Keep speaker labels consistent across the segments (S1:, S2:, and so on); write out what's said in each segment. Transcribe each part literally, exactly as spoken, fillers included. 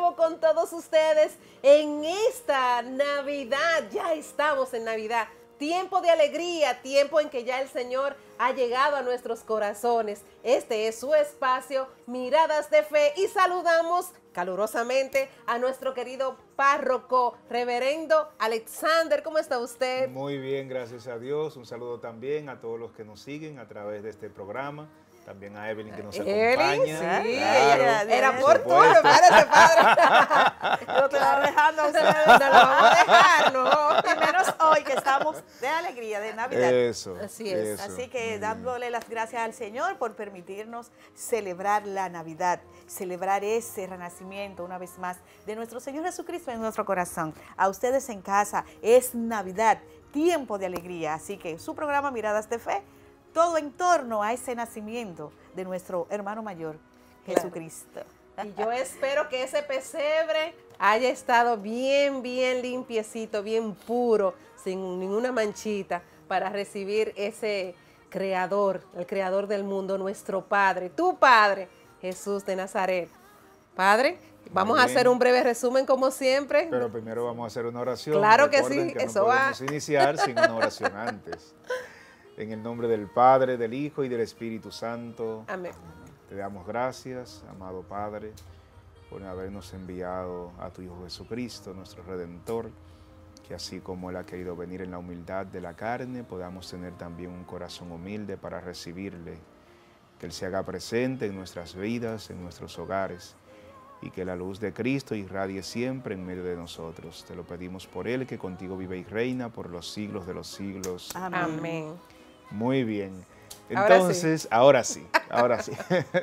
S1: nuevo con todos ustedes en esta Navidad. Ya estamos en Navidad. Tiempo de alegría, tiempo en que ya el Señor ha llegado a nuestros corazones. Este es su espacio, Miradas de Fe, y saludamos calurosamente a nuestro querido párroco, reverendo Alexander. ¿Cómo está usted?
S2: Muy bien, gracias a Dios. Un saludo también a todos los que nos siguen a través de este programa. También a Evelyn, que nos
S1: Evelyn,
S2: acompaña.
S1: sí,
S2: Claro,
S1: era
S2: por
S1: por tuyo, padre, padre.
S3: No te va dejando a ustedes.
S1: No lo vamos a dejar, no.
S3: Y menos hoy que estamos de alegría, de Navidad.
S2: Eso.
S1: Así es.
S2: eso.
S3: Así que
S2: Muy
S3: dándole las gracias al Señor por permitirnos celebrar la Navidad, celebrar ese renacimiento una vez más de nuestro Señor Jesucristo en nuestro corazón. A ustedes en casa, es Navidad, tiempo de alegría. Así que su programa Miradas de Fe, todo en torno a ese nacimiento de nuestro hermano mayor,
S1: Claro.
S3: Jesucristo.
S1: Y yo espero que ese pesebre haya estado bien, bien limpiecito, bien puro, sin ninguna manchita, para recibir ese creador, el creador del mundo, nuestro Padre, tu Padre, Jesús de Nazaret. Padre, vamos a
S2: bien.
S1: hacer un breve resumen como siempre.
S2: Pero primero vamos a hacer una oración.
S1: Claro que
S2: Recuerden
S1: sí,
S2: que
S1: eso
S2: no
S1: va.
S2: podemos iniciar sin una oración antes. En el nombre del Padre, del Hijo y del Espíritu Santo.
S1: Amén.
S2: Te damos gracias, amado Padre, por habernos enviado a tu Hijo Jesucristo, nuestro Redentor, que así como Él ha querido venir en la humildad de la carne, podamos tener también un corazón humilde para recibirle, que Él se haga presente en nuestras vidas, en nuestros hogares, y que la luz de Cristo irradie siempre en medio de nosotros. Te lo pedimos por Él, que contigo vive y reina por los siglos de los siglos.
S3: Amén.
S1: Amén.
S2: Muy bien.
S1: Ahora
S2: Entonces, ahora sí, ahora sí.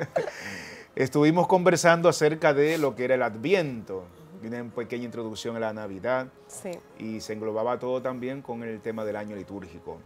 S2: Estuvimos conversando acerca de lo que era el Adviento, una pequeña introducción a la Navidad,
S1: Sí.
S2: y se englobaba todo también con el tema del año litúrgico.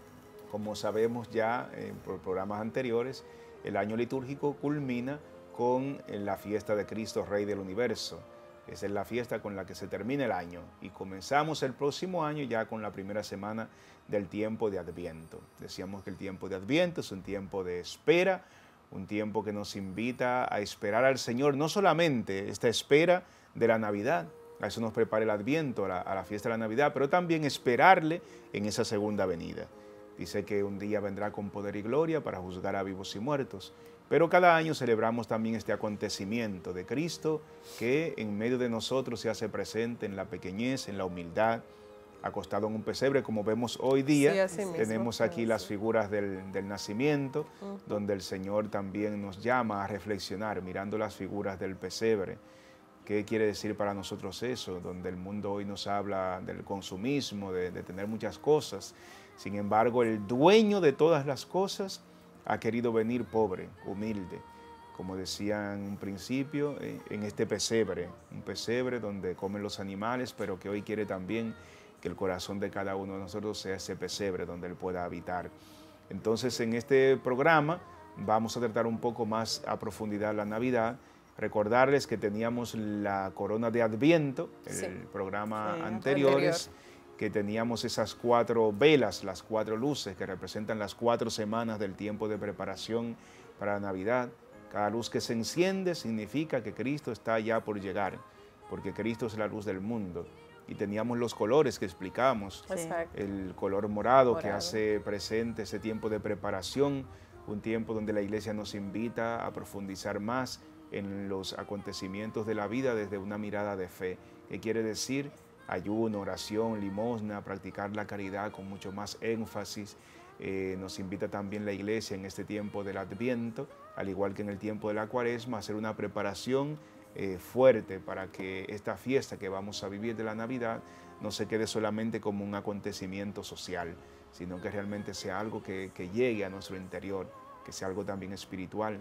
S2: Como sabemos ya en programas anteriores, el año litúrgico culmina con la fiesta de Cristo, Rey del Universo. Esa es la fiesta con la que se termina el año y comenzamos el próximo año ya con la primera semana del tiempo de Adviento. Decíamos que el tiempo de Adviento es un tiempo de espera, un tiempo que nos invita a esperar al Señor, no solamente esta espera de la Navidad, a eso nos prepara el Adviento, a la, a la fiesta de la Navidad, pero también esperarle en esa segunda venida. Dice que un día vendrá con poder y gloria para juzgar a vivos y muertos. Pero cada año celebramos también este acontecimiento de Cristo que en medio de nosotros se hace presente en la pequeñez, en la humildad, acostado en un pesebre, como vemos hoy día.
S1: Sí, así mismo.
S2: Tenemos aquí
S1: Sí.
S2: las figuras del, del nacimiento,
S1: Ujú.
S2: donde el Señor también nos llama a reflexionar, mirando las figuras del pesebre. ¿Qué quiere decir para nosotros eso? Donde el mundo hoy nos habla del consumismo, de, de tener muchas cosas. Sin embargo, el dueño de todas las cosas ha querido venir pobre, humilde, como decía en un principio, eh, en este pesebre, un pesebre donde comen los animales, pero que hoy quiere también que el corazón de cada uno de nosotros sea ese pesebre donde Él pueda habitar. Entonces, en este programa vamos a tratar un poco más a profundidad la Navidad, recordarles que teníamos la corona de Adviento,
S1: Sí.
S2: el programa
S3: Sí,
S2: anteriores, que teníamos esas cuatro velas, las cuatro luces que representan las cuatro semanas del tiempo de preparación para la Navidad. Cada luz que se enciende significa que Cristo está ya por llegar, porque Cristo es la luz del mundo. Y teníamos los colores que explicamos,
S1: Exacto.
S2: el color morado, que
S1: Morado.
S2: hace presente ese tiempo de preparación, un tiempo donde la Iglesia nos invita a profundizar más en los acontecimientos de la vida desde una mirada de fe. ¿Qué quiere decir? Ayuno, oración, limosna, practicar la caridad con mucho más énfasis. Eh, nos invita también la Iglesia en este tiempo del Adviento, al igual que en el tiempo de la Cuaresma, a hacer una preparación eh, fuerte para que esta fiesta que vamos a vivir de la Navidad no se quede solamente como un acontecimiento social, sino que realmente sea algo que, que llegue a nuestro interior, que sea algo también espiritual.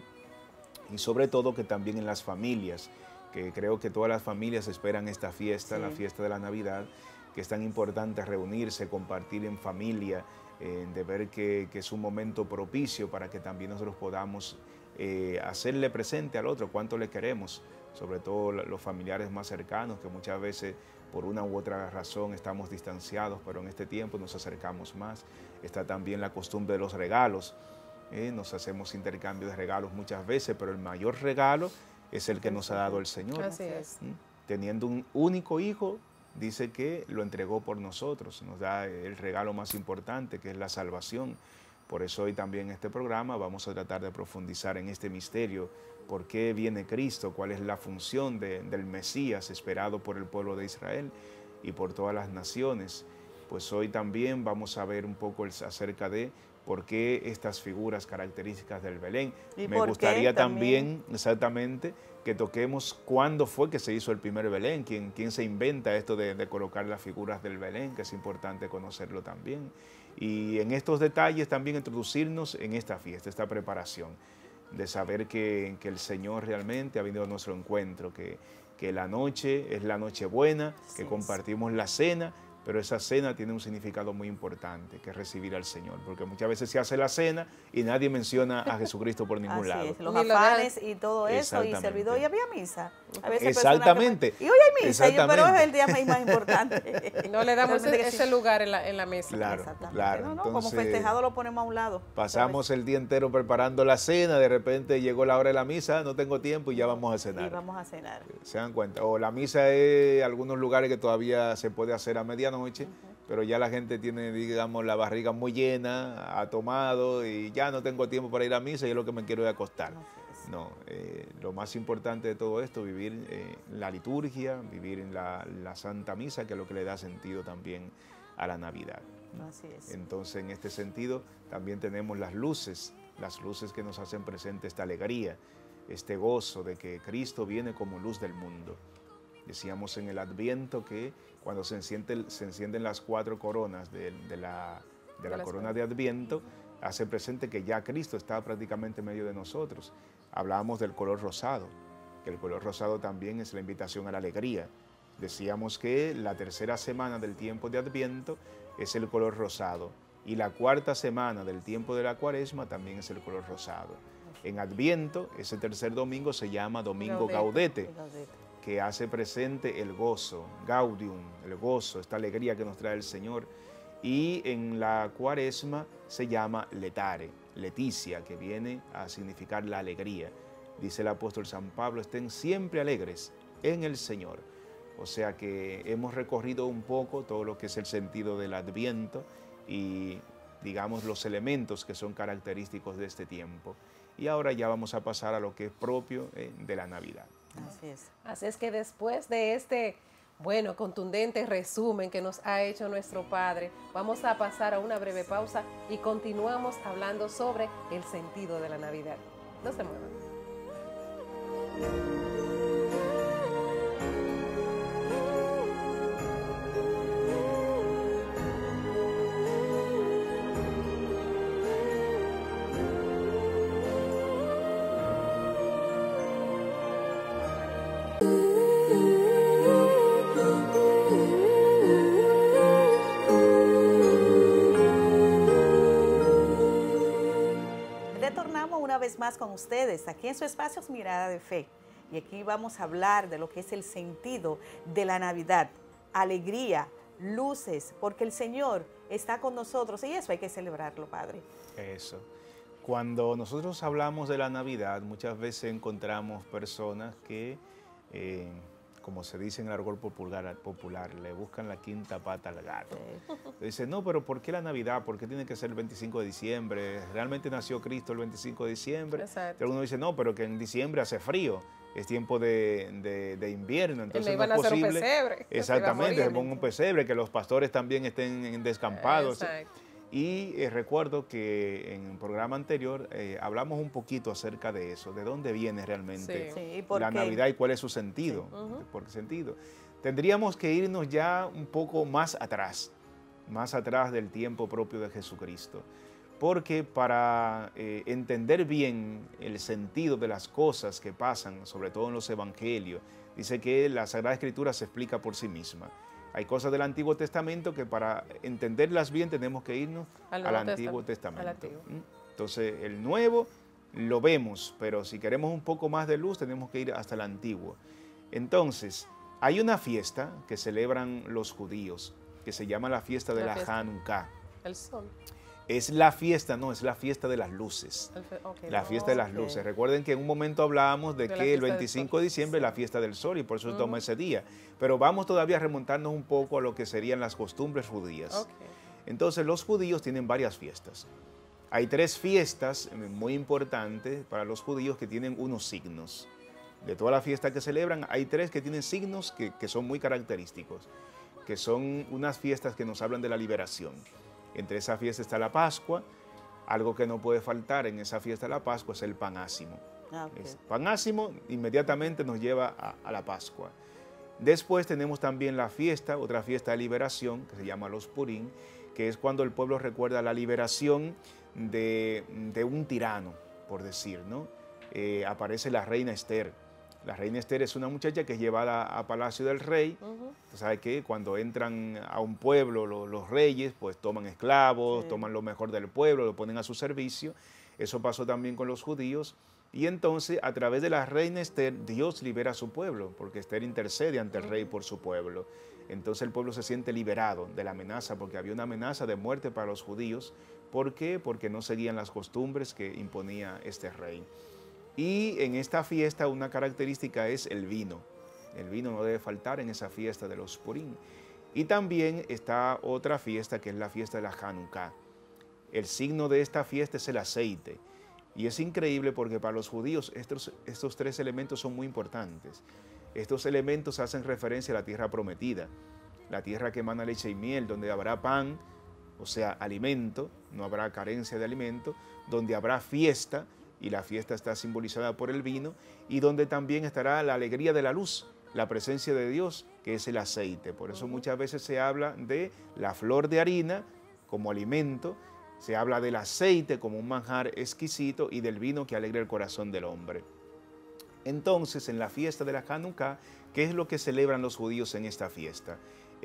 S2: Y sobre todo que también en las familias, que creo que todas las familias esperan esta fiesta,
S3: Sí.
S2: la fiesta de la Navidad, que es tan importante reunirse, compartir en familia, eh, de ver que, que es un momento propicio para que también nosotros podamos eh, hacerle presente al otro cuánto le queremos, sobre todo los familiares más cercanos, que muchas veces por una u otra razón estamos distanciados, pero en este tiempo nos acercamos más. Está también la costumbre de los regalos. Eh, nos hacemos intercambio de regalos muchas veces, pero el mayor regalo es el que nos ha dado el Señor.
S1: Así es.
S2: ¿Mm? teniendo un único hijo, dice que lo entregó por nosotros, nos da el regalo más importante, que es la salvación. Por eso hoy también en este programa vamos a tratar de profundizar en este misterio, por qué viene Cristo, cuál es la función de, del Mesías esperado por el pueblo de Israel y por todas las naciones. Pues hoy también vamos a ver un poco el, acerca de por qué estas figuras características del Belén. Me gustaría también, también exactamente que toquemos cuándo fue que se hizo el primer Belén, quién, quién se inventa esto de, de colocar las figuras del Belén, que es importante conocerlo también. Y en estos detalles también introducirnos en esta fiesta, esta preparación, de saber que, que el Señor realmente ha venido a nuestro encuentro, que, que la noche es la noche buena, que sí, compartimos la cena, pero esa cena tiene un significado muy importante, que es recibir al Señor, porque muchas veces se hace la cena y nadie menciona a Jesucristo por ningún
S3: Así
S2: lado.
S3: Es, los afanes y todo eso, y se olvidó, y había misa.
S2: A veces exactamente.
S3: Que, y hoy hay misa, y yo, pero es el día más importante.
S1: No le damos ese, ese lugar en la, en la mesa.
S2: Claro, claro.
S3: No, no, entonces, como festejado lo ponemos a un lado.
S2: Pasamos el día entero preparando la cena, de repente llegó la hora de la misa, no tengo tiempo y ya vamos a cenar.
S3: Y vamos a cenar.
S2: Se dan cuenta. O la misa es algunos lugares que todavía se puede hacer a medianoche, uh-huh, pero ya la gente tiene, digamos, la barriga muy llena, ha tomado y ya no tengo tiempo para ir a misa y es lo que me quiero ir a acostar. No, eh, lo más importante de todo esto, vivir eh, la liturgia, vivir en la, la Santa Misa, que es lo que le da sentido también a la Navidad.
S3: Así es.
S2: Entonces, en este sentido, también tenemos las luces, las luces que nos hacen presente esta alegría, este gozo de que Cristo viene como luz del mundo. Decíamos en el Adviento que cuando se, enciende, se encienden las cuatro coronas de, de la, de la corona de Adviento, hace presente que ya Cristo está prácticamente en medio de nosotros. Hablábamos del color rosado, que el color rosado también es la invitación a la alegría. Decíamos que la tercera semana del tiempo de Adviento es el color rosado y la cuarta semana del tiempo de la Cuaresma también es el color rosado. En Adviento, ese tercer domingo se llama Domingo Gaudete, que hace presente el gozo, Gaudium, el gozo, esta alegría que nos trae el Señor. Y en la Cuaresma se llama Letare, Leticia, que viene a significar la alegría. Dice el apóstol San Pablo, estén siempre alegres en el Señor. O sea que hemos recorrido un poco todo lo que es el sentido del Adviento y, digamos, los elementos que son característicos de este tiempo. Y ahora ya vamos a pasar a lo que es propio eh, de la Navidad.
S3: Así es.
S1: Así es que después de este, bueno, contundente resumen que nos ha hecho nuestro Padre, vamos a pasar a una breve pausa y continuamos hablando sobre el sentido de la Navidad. No se muevan.
S3: Más con ustedes aquí en su espacio Mirada de Fe, y aquí vamos a hablar de lo que es el sentido de la Navidad, alegría, luces, porque el Señor está con nosotros y eso hay que celebrarlo, Padre.
S2: Eso. Cuando nosotros hablamos de la Navidad, muchas veces encontramos personas que, eh, como se dice en el argot popular, popular, le buscan la quinta pata al gato. Sí. Dicen, no, pero ¿por qué la Navidad? ¿Por qué tiene que ser el veinticinco de diciembre? ¿Realmente nació Cristo el veinticinco de diciembre?
S1: Exacto.
S2: Algunos dicen, no, pero que en diciembre hace frío, es tiempo de, de, de invierno, entonces no es
S1: a
S2: posible.
S1: Un pesebre,
S2: exactamente, se ponga un pesebre, que los pastores también estén descampados.
S1: Exacto.
S2: Y eh, recuerdo que en el programa anterior eh, hablamos un poquito acerca de eso, de dónde viene realmente
S3: sí. Sí, ¿y por
S2: la
S3: qué?
S2: Navidad y cuál es su sentido.
S3: Sí. Uh-huh.
S2: ¿Por qué sentido? Tendríamos que irnos ya un poco más atrás, más atrás del tiempo propio de Jesucristo. Porque para eh, entender bien el sentido de las cosas que pasan, sobre todo en los evangelios, dice que la Sagrada Escritura se explica por sí misma. Hay cosas del Antiguo Testamento que para entenderlas bien tenemos que irnos al, al Antiguo Testamento. Al Antiguo. Entonces, el Nuevo lo vemos, pero si queremos un poco más de luz tenemos que ir hasta el Antiguo. Entonces, hay una fiesta que celebran los judíos, que se llama la fiesta de la, la Hanukkah.
S1: El sol.
S2: Es la fiesta, no, es la fiesta de las luces.
S1: Okay,
S2: la fiesta de las
S3: ok.
S2: luces. Recuerden que en un momento hablábamos de,
S1: De la
S2: que el
S1: fiesta del
S2: veinticinco de diciembre es la fiesta del sol y por eso se toma
S1: Ujú.
S2: ese día. Pero vamos todavía a remontarnos un poco a lo que serían las costumbres judías.
S1: Ok.
S2: Entonces los judíos tienen varias fiestas. Hay tres fiestas muy importantes para los judíos que tienen unos signos. De toda la fiesta que celebran, hay tres que tienen signos que, que son muy característicos, que son unas fiestas que nos hablan de la liberación. Entre esa fiesta está la Pascua. Algo que no puede faltar en esa fiesta de la Pascua es el panásimo.
S3: Ah, ok.
S2: Es panásimo inmediatamente nos lleva a, a la Pascua. Después tenemos también la fiesta, otra fiesta de liberación, que se llama los Purim, que es cuando el pueblo recuerda la liberación de, de un tirano, por decir, ¿no? Eh, aparece la reina Esther. La reina Esther es una muchacha que es llevada a palacio del rey.
S1: Ujú.
S2: ¿Sabe qué? Cuando entran a un pueblo lo, los reyes, pues toman esclavos,
S3: Sí.
S2: toman lo mejor del pueblo, lo ponen a su servicio. Eso pasó también con los judíos. Y entonces, a través de la reina Esther, Dios libera a su pueblo, porque Esther intercede ante el rey por su pueblo. Entonces el pueblo se siente liberado de la amenaza, porque había una amenaza de muerte para los judíos. ¿Por qué? Porque no seguían las costumbres que imponía este rey. Y en esta fiesta una característica es el vino. El vino no debe faltar en esa fiesta de los Purim. Y también está otra fiesta que es la fiesta de la Hanukkah. El signo de esta fiesta es el aceite. Y es increíble porque para los judíos estos, estos tres elementos son muy importantes. Estos elementos hacen referencia a la tierra prometida, la tierra que emana leche y miel, donde habrá pan, o sea, alimento, no habrá carencia de alimento, donde habrá fiesta, y la fiesta está simbolizada por el vino, y donde también estará la alegría de la luz, la presencia de Dios, que es el aceite. Por eso muchas veces se habla de la flor de harina como alimento, se habla del aceite como un manjar exquisito y del vino que alegra el corazón del hombre. Entonces, en la fiesta de la Hanukkah, ¿qué es lo que celebran los judíos en esta fiesta?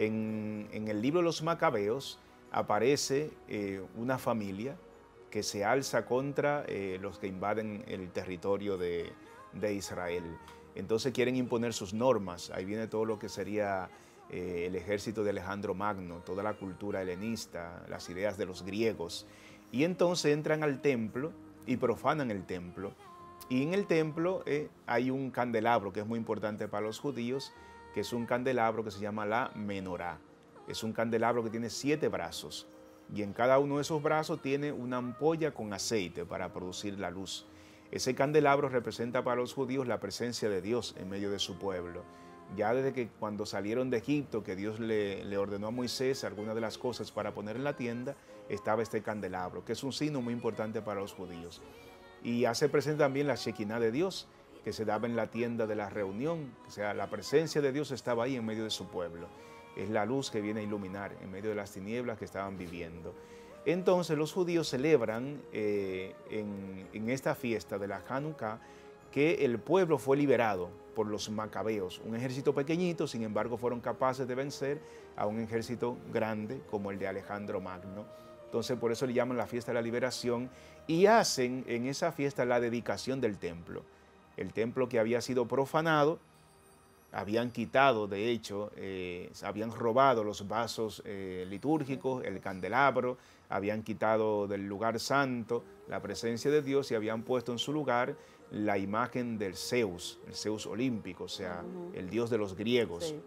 S2: En, en el libro de los Macabeos aparece eh, una familia que se alza contra eh, los que invaden el territorio de, de Israel. Entonces quieren imponer sus normas. Ahí viene todo lo que sería eh, el ejército de Alejandro Magno, toda la cultura helenista, las ideas de los griegos. Y entonces entran al templo y profanan el templo. Y en el templo eh, hay un candelabro que es muy importante para los judíos, que es un candelabro que se llama la menorá. Es un candelabro que tiene siete brazos. Y en cada uno de esos brazos tiene una ampolla con aceite para producir la luz. Ese candelabro representa para los judíos la presencia de Dios en medio de su pueblo. Ya desde que cuando salieron de Egipto, que Dios le, le ordenó a Moisés algunas de las cosas para poner en la tienda, estaba este candelabro, que es un signo muy importante para los judíos. Y hace presente también la Shekinah de Dios, que se daba en la tienda de la reunión. O sea, la presencia de Dios estaba ahí en medio de su pueblo. Es la luz que viene a iluminar en medio de las tinieblas que estaban viviendo. Entonces los judíos celebran eh, en, en esta fiesta de la Hanukkah que el pueblo fue liberado por los macabeos, un ejército pequeñito, sin embargo fueron capaces de vencer a un ejército grande como el de Alejandro Magno. Entonces por eso le llaman la fiesta de la liberación y hacen en esa fiesta la dedicación del templo. El templo que había sido profanado, habían quitado, de hecho, eh, habían robado los vasos eh, litúrgicos, el candelabro, habían quitado del lugar santo la presencia de Dios y habían puesto en su lugar la imagen del Zeus, el Zeus olímpico, o sea, uh-huh. el dios de los griegos. Sí.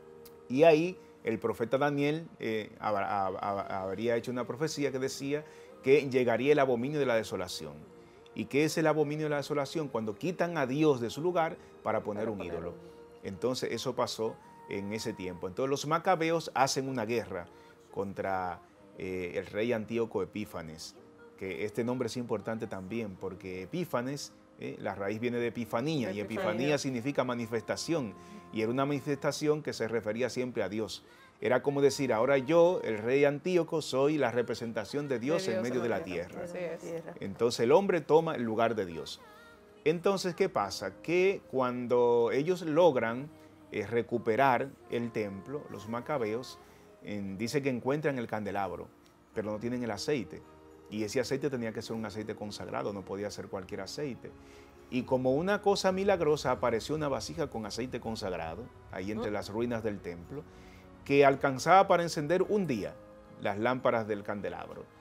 S2: Y ahí el profeta Daniel eh, hab, hab, hab, habría hecho una profecía que decía que llegaría el abominio de la desolación. ¿Y qué es el abominio de la desolación? Cuando quitan a Dios de su lugar para poner para un poner ídolo. Un... Entonces eso pasó en ese tiempo. Entonces los macabeos hacen una guerra contra eh, el rey Antíoco Epífanes, que este nombre es importante también porque Epífanes, eh, la raíz viene de epifanía, y epifanía significa manifestación, y era una manifestación que se refería siempre a Dios. Era como decir, ahora yo, el rey Antíoco, soy la representación de Dios, de Dios en medio en de la tierra. tierra. Entonces el hombre toma el lugar de Dios. Entonces, ¿qué pasa? Que cuando ellos logran eh, recuperar el templo, los macabeos, en, dice que encuentran el candelabro, pero no tienen el aceite. Y ese aceite tenía que ser un aceite consagrado, no podía ser cualquier aceite. Y como una cosa milagrosa apareció una vasija con aceite consagrado, ahí entre las ruinas del templo, que alcanzaba para encender un día las lámparas del candelabro.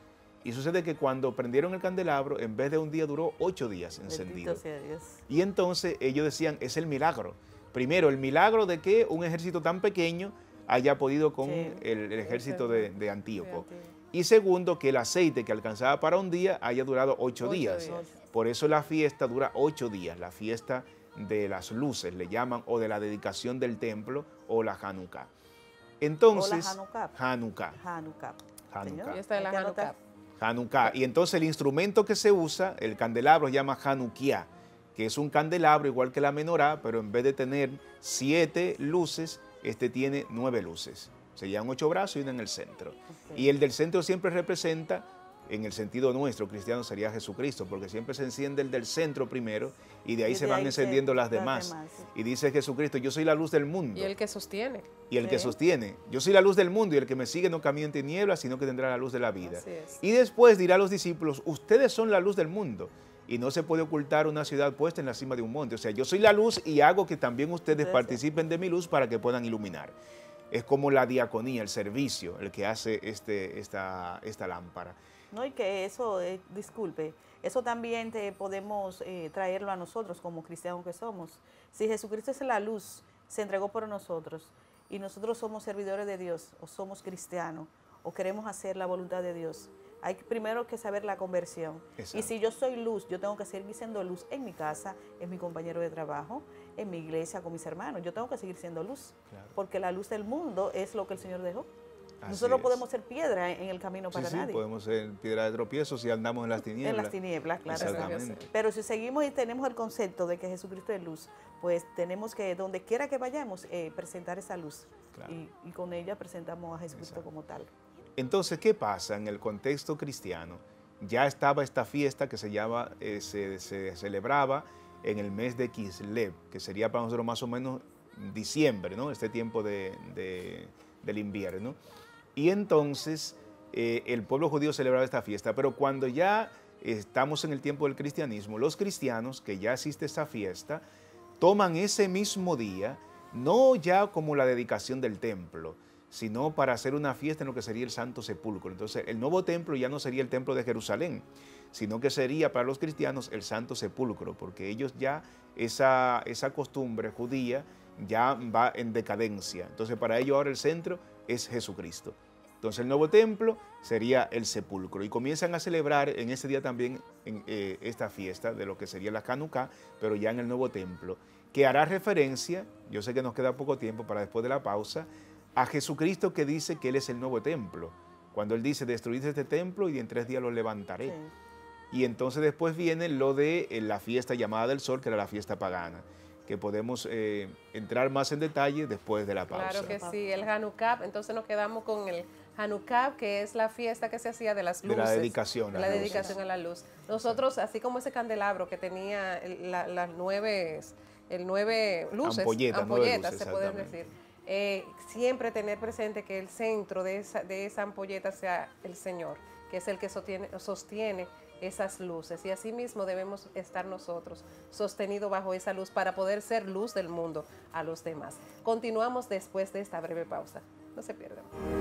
S2: Y sucede que cuando prendieron el candelabro, en vez de un día duró ocho días encendido.
S3: Bendito sea Dios.
S2: Y entonces ellos decían, es el milagro. Primero, el milagro de que un ejército tan pequeño haya podido con
S3: Sí,
S2: el, el ejército de, de Antíoco.
S1: Antíoco.
S2: Y segundo, que el aceite que alcanzaba para un día haya durado ocho,
S1: Ocho
S2: días.
S1: días.
S2: Por eso la fiesta dura ocho días, la fiesta de las luces, le llaman, o de la dedicación del templo, o la Hanukkah. Entonces,
S3: O la Hanukkah.
S2: Hanukkah.
S3: Hanukkah.
S2: Hanukkah.
S3: Señor,
S1: Fiesta de la
S3: hay que anotar.
S1: Hanukkah.
S2: Hanukkah. Y entonces el instrumento que se usa, el candelabro, se llama Hanukkah, que es un candelabro igual que la menorá, pero en vez de tener siete luces, este tiene nueve luces. Serían ocho brazos y una en el centro.
S3: Ok.
S2: Y el del centro siempre representa, en el sentido nuestro, cristiano, sería Jesucristo, porque siempre se enciende el del centro primero y de ahí
S3: Y
S2: se
S3: de
S2: van
S3: ahí
S2: encendiendo
S3: se-
S2: las
S3: las
S2: demás.
S3: demás, sí.
S2: Y dice Jesucristo, yo soy la luz del mundo.
S1: Y el que sostiene.
S2: Y el que
S3: Sí.
S2: sostiene, yo soy la luz del mundo y el que me sigue no camina en tinieblas, sino que tendrá la luz de la vida.
S1: Así es.
S2: Y después dirá a los discípulos, ustedes son la luz del mundo y no se puede ocultar una ciudad puesta en la cima de un monte. O sea, yo soy la luz y hago que también ustedes
S3: Ustedes
S2: participen de mi luz para que puedan iluminar. Es como la diaconía, el servicio, el que hace este, esta, esta lámpara.
S3: No, y que eso, eh, disculpe, eso también te podemos eh, traerlo a nosotros como cristianos que somos. Si Jesucristo es la luz, se entregó por nosotros y nosotros somos servidores de Dios o somos cristianos o queremos hacer la voluntad de Dios, hay primero que saber la conversión.
S2: Exacto.
S3: Y si yo soy luz, yo tengo que seguir siendo luz en mi casa, en mi compañero de trabajo, en mi iglesia, con mis hermanos. Yo tengo que seguir siendo luz,
S2: Claro.
S3: porque la luz del mundo es lo que el Señor dejó.
S2: Así
S3: Nosotros
S2: es.
S3: podemos ser piedra en el camino para
S2: sí, sí,
S3: nadie.
S2: podemos ser piedra de tropiezo si andamos en las tinieblas.
S3: En las tinieblas, claro.
S2: Exactamente.
S3: Pero si seguimos y tenemos el concepto de que Jesucristo es luz, pues tenemos que, donde quiera que vayamos, eh, presentar esa luz.
S2: Claro.
S3: Y, y con ella presentamos a Jesucristo
S2: Exacto.
S3: como tal.
S2: Entonces, ¿qué pasa en el contexto cristiano? Ya estaba esta fiesta que se, llama, eh, se, se celebraba en el mes de Kislev, que sería para nosotros más o menos diciembre, ¿no? Este tiempo de, de, del invierno. Y entonces eh, el pueblo judío celebraba esta fiesta, pero cuando ya estamos en el tiempo del cristianismo, los cristianos, que ya existe esta fiesta, toman ese mismo día, no ya como la dedicación del templo, sino para hacer una fiesta en lo que sería el Santo Sepulcro. Entonces, el nuevo templo ya no sería el templo de Jerusalén, sino que sería para los cristianos el Santo Sepulcro, porque ellos ya, esa, esa costumbre judía ya va en decadencia. Entonces, para ellos ahora el centro es Jesucristo. Entonces, el nuevo templo sería el sepulcro. Y comienzan a celebrar en ese día también en, eh, esta fiesta de lo que sería la Hanukkah, pero ya en el nuevo templo, que hará referencia, yo sé que nos queda poco tiempo para después de la pausa, a Jesucristo, que dice que Él es el nuevo templo. Cuando Él dice, destruid este templo y en tres días lo levantaré.
S3: Sí.
S2: Y entonces después viene lo de eh, la fiesta llamada del sol, que era la fiesta pagana, que podemos eh, entrar más en detalle después de la pausa.
S1: Claro que sí, el Hanukkah, entonces nos quedamos con el Hanukkah, que es la fiesta que se hacía de las
S2: De
S1: luces.
S2: la dedicación
S1: de
S2: a
S1: la
S2: las
S1: dedicación
S2: luces.
S1: a la luz. Nosotros, así como ese candelabro que tenía el- la- las nueve, el nueve luces,
S2: Ampolletas, nueve
S1: ampolletas,
S2: luces,
S1: se puede
S2: exactamente.
S1: decir. Eh, siempre tener presente que el centro de esa, de esa ampolleta sea el Señor, que es el que sostiene, sostiene esas luces. Y así mismo debemos estar nosotros sostenidos bajo esa luz para poder ser luz del mundo a los demás. Continuamos después de esta breve pausa. No se pierdan.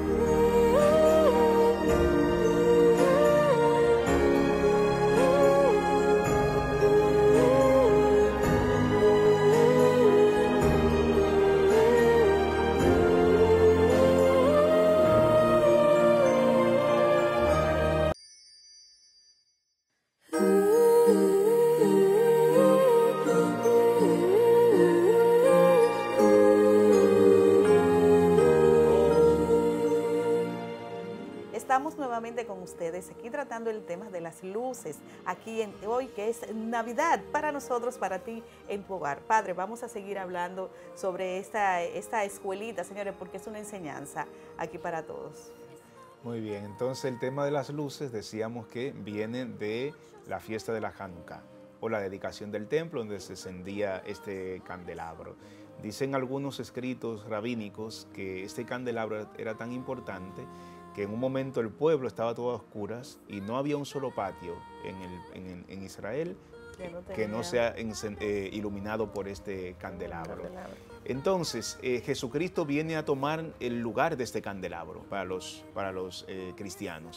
S3: Estamos nuevamente con ustedes aquí tratando el tema de las luces, aquí en, hoy que es Navidad para nosotros, para ti en tu hogar. Padre, vamos a seguir hablando sobre esta, esta escuelita, señores, porque es una enseñanza aquí para todos.
S2: Muy bien, entonces el tema de las luces decíamos que viene de la fiesta de la Hanukkah o la dedicación del templo donde se encendía este candelabro. Dicen algunos escritos rabínicos que este candelabro era tan importante que en un momento el pueblo estaba todo a oscuras y no había un solo patio en, el, en, en Israel
S3: Que no
S2: que no
S3: tenía-
S2: sea encen- eh, iluminado por este candelabro.
S1: Candelabro.
S2: Entonces, eh, Jesucristo viene a tomar el lugar de este candelabro para los, para los eh, cristianos.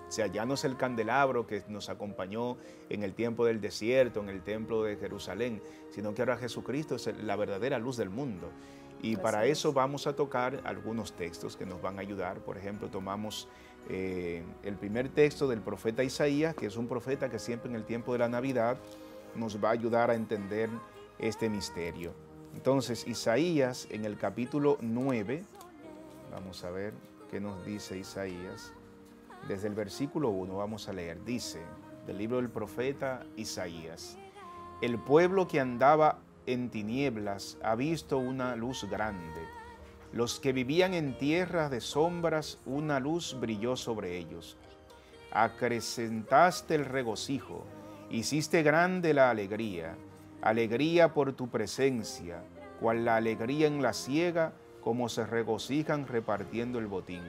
S2: O sea, ya no es el candelabro que nos acompañó en el tiempo del desierto, en el templo de Jerusalén, sino que ahora Jesucristo es la verdadera luz del mundo. Y
S3: Así
S2: para
S3: es.
S2: eso vamos a tocar algunos textos que nos van a ayudar. Por ejemplo, tomamos eh, el primer texto del profeta Isaías, que es un profeta que siempre en el tiempo de la Navidad nos va a ayudar a entender este misterio. Entonces, Isaías en el capítulo nueve, vamos a ver qué nos dice Isaías. Desde el versículo uno vamos a leer, dice, del libro del profeta Isaías: el pueblo que andaba en tinieblas ha visto una luz grande. Los que vivían en tierras de sombras, una luz brilló sobre ellos. Acrecentaste el regocijo, hiciste grande la alegría, alegría por tu presencia, cual la alegría en la siega, como se regocijan repartiendo el botín.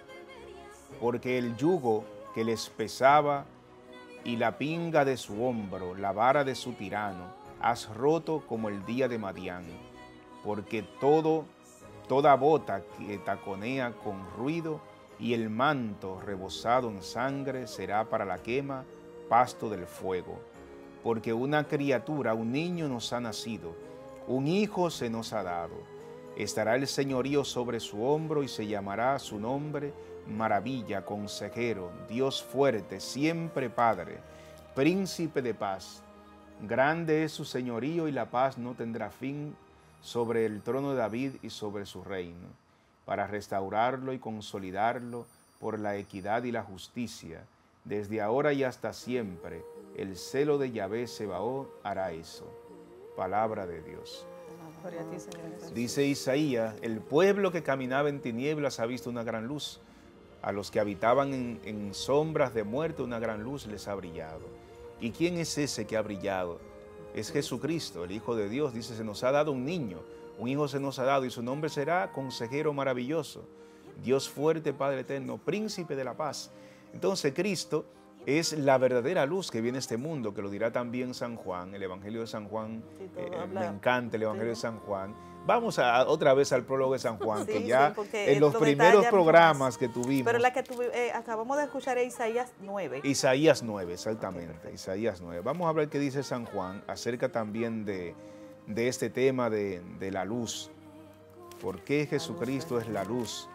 S2: Porque el yugo que les pesaba y la pinga de su hombro, la vara de su tirano, has roto como el día de Madián. Porque todo, toda bota que taconea con ruido y el manto rebosado en sangre será para la quema, pasto del fuego. Porque una criatura, un niño nos ha nacido, un hijo se nos ha dado. Estará el señorío sobre su hombro y se llamará su nombre Maravilla, Consejero, Dios fuerte, siempre Padre, Príncipe de paz. Grande es su señorío y la paz no tendrá fin sobre el trono de David y sobre su reino, para restaurarlo y consolidarlo por la equidad y la justicia, desde ahora y hasta siempre. El celo de Yahvé Sebaot hará eso. Palabra de Dios.
S3: Gloria a ti, Señor Jesús.
S2: Dice Isaías, el pueblo que caminaba en tinieblas ha visto una gran luz. A los que habitaban en, en sombras de muerte, una gran luz les ha brillado. ¿Y quién es ese que ha brillado? Es Jesucristo, el Hijo de Dios. Dice, se nos ha dado un niño, un hijo se nos ha dado, y su nombre será Consejero Maravilloso, Dios fuerte, Padre eterno, Príncipe de la paz. Entonces Cristo es la verdadera luz que viene a este mundo, que lo dirá también San Juan, el Evangelio de San Juan.
S3: Sí, todo
S2: eh,
S3: habla-
S2: me encanta el Evangelio
S3: sí.
S2: de San Juan. Vamos a, otra vez al prólogo de San Juan,
S3: Sí,
S2: que
S3: sí,
S2: ya
S3: porque
S2: en los
S3: lo
S2: primeros
S3: detalla mucho
S2: programas
S3: más.
S2: que tuvimos,
S3: Pero la que tuve- eh, acabamos de escuchar es Isaías nueve.
S2: Isaías nueve, exactamente,
S3: Ok, perfecto.
S2: Isaías nueve. Vamos a ver qué dice San Juan acerca también de, de este tema de, de la luz. ¿Por qué Jesucristo es la luz?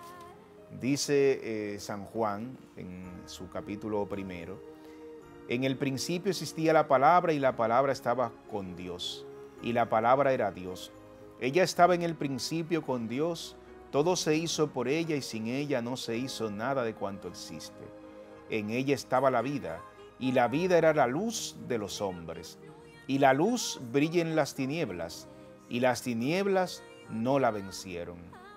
S2: Dice eh, San Juan en su capítulo primero, en el principio existía la palabra y la palabra estaba con Dios, y la palabra era Dios. Ella estaba en el principio con Dios, todo se hizo por ella y sin ella no se hizo nada de cuanto existe. En ella estaba la vida, y la vida era la luz de los hombres. Y la luz brilla en las tinieblas, y las tinieblas no la vencieron.